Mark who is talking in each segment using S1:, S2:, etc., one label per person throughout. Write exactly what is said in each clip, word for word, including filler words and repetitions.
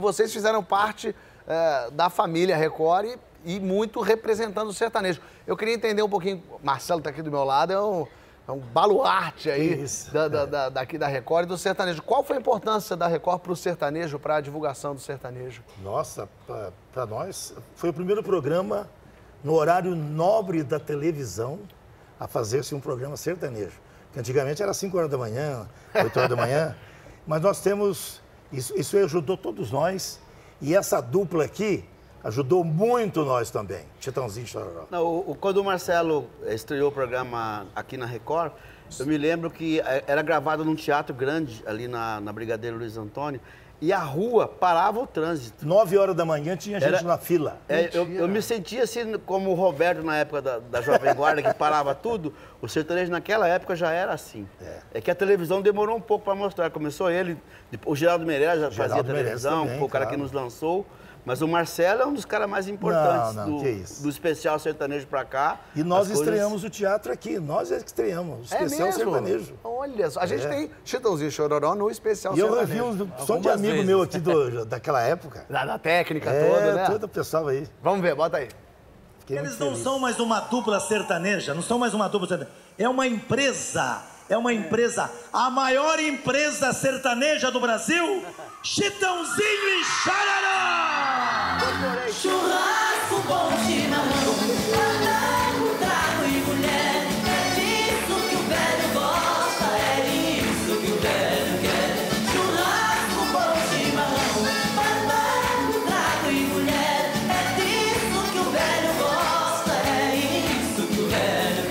S1: Vocês fizeram parte é, da família Record e, e muito representando o sertanejo. Eu queria entender um pouquinho, Marcelo está aqui do meu lado, é um, é um baluarte aí da, da, da, daqui da Record e do sertanejo. Qual foi a importância da Record para o sertanejo, para a divulgação do sertanejo?
S2: Nossa, para nós, foi o primeiro programa no horário nobre da televisão a fazer-se um programa sertanejo. Que antigamente era cinco horas da manhã, oito horas da manhã, mas nós temos, isso, isso ajudou todos nós, e essa dupla aqui ajudou muito nós também, Chitãozinho e Chororó.
S3: Não, o, quando o Marcelo estreou o programa aqui na Record, eu me lembro que era gravado num teatro grande, ali na, na Brigadeiro Luiz Antônio, e a rua parava o trânsito.
S2: Nove horas da manhã tinha gente
S3: Era,
S2: na fila.
S3: É, eu, eu me sentia assim como o Roberto na época da, da Jovem Guarda, que parava tudo. O sertanejo naquela época já era assim. É, é que a televisão demorou um pouco para mostrar. Começou ele, o Geraldo Meirelles já Geraldo fazia televisão, também, foi o cara claro. que nos lançou. Mas o Marcelo é um dos caras mais importantes
S2: não, não,
S3: do, do especial sertanejo pra cá.
S2: E nós
S3: coisas...
S2: estreamos o teatro aqui, nós é que estreamos, o especial
S1: é
S2: sertanejo.
S1: Olha só, a gente é. tem Chitãozinho e Chororó no especial
S2: e
S1: sertanejo.
S2: E eu vi um som de amigo vezes. meu aqui do, daquela época.
S1: Da, da técnica
S2: é,
S1: toda, né?
S2: todo o pessoal aí.
S1: Vamos ver, bota aí.
S4: Fiquei Eles não feliz. são mais uma dupla sertaneja, não são mais uma dupla sertaneja. É uma empresa, é uma empresa, a maior empresa sertaneja do Brasil, Chitãozinho e Chororó!
S5: Churrasco, bom chimarrão, fandango, trago e mulher. É disso que o velho gosta, é isso que o velho quer. Churrasco, bom chimarrão, fandango, trago e mulher. É disso que o velho gosta, é isso que o velho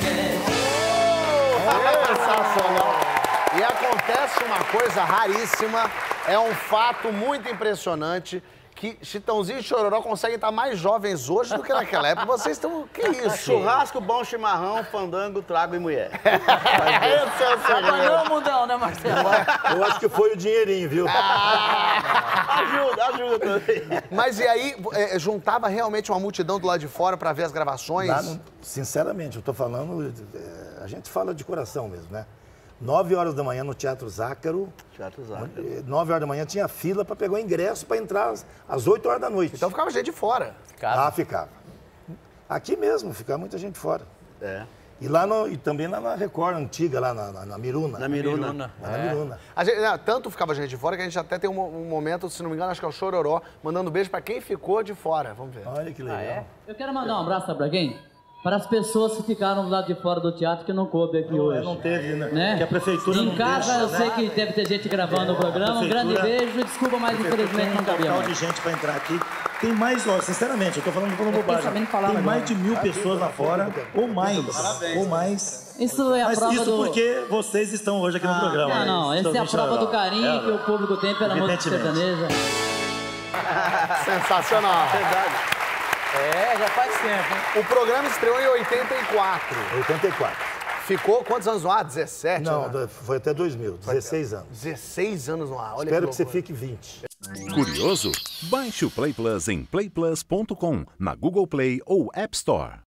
S5: quer.
S1: Sensacional! E acontece uma coisa raríssima, é um fato muito impressionante, que Chitãozinho e Chororó conseguem estar mais jovens hoje do que naquela época. Vocês estão... Que isso?
S3: Churrasco, bom chimarrão, fandango, trago e mulher.
S1: Esse é o
S6: Apanhou o mundão, né, Marcelo?
S2: Eu acho que foi o dinheirinho, viu?
S3: Ah, ajuda, ajuda também.
S1: Mas e aí, é, juntava realmente uma multidão do lado de fora para ver as gravações?
S2: Lá no, sinceramente, eu tô falando... É, a gente fala de coração mesmo, né? Nove horas da manhã no Teatro Zácaro.
S3: Teatro Zácaro.
S2: Nove horas da manhã tinha fila para pegar o ingresso para entrar às, às oito horas da noite.
S1: Então ficava gente de fora.
S2: Ficava. Ah, ficava. Aqui mesmo, ficava muita gente fora.
S3: É.
S2: E, lá no, e também lá na Record antiga, lá na, na, na Miruna.
S3: Na Miruna. Na Miruna.
S2: É. Na Miruna.
S1: A gente, não, tanto ficava gente de fora que a gente até tem um, um momento, se não me engano, acho que é o Chororó, mandando beijo para quem ficou de fora. Vamos ver.
S2: Olha que legal. Ah, é?
S6: Eu quero mandar um abraço, sabe pra quem? Para as pessoas que ficaram do lado de fora do teatro que não coube aqui
S4: não,
S6: hoje.
S4: Não teve, né?
S6: né?
S4: Que a prefeitura
S6: Em
S4: não
S6: casa
S4: deixa,
S6: eu
S4: né?
S6: sei que deve ter gente gravando é, o programa. Um grande beijo e desculpa, mas infelizmente não cabia mais.
S4: Tem um total de gente para entrar aqui. Tem mais, ó, sinceramente, eu tô falando falando bobagem. Tem agora. mais de mil pessoas lá fora, ou mais, Parabéns. ou mais.
S6: Isso é a
S4: mas
S6: prova
S4: isso
S6: do...
S4: porque vocês estão hoje aqui no
S6: ah,
S4: programa.
S6: Não, não, essa é a prova do carinho é, que o público tem pela música sertaneja.
S1: Sensacional.
S3: Verdade.
S6: É, já faz tempo, hein?
S1: O programa estreou em oitenta e quatro.
S2: oitenta e quatro.
S1: Ficou quantos anos no ar? dezessete?
S2: Não,
S1: né?
S2: foi até dois mil, dezesseis anos.
S1: dezesseis anos no ar, olha
S2: Espero
S1: que
S2: que você fique vinte.
S7: Curioso? Baixe o Play Plus em play plus ponto com, na Google Play ou App Store.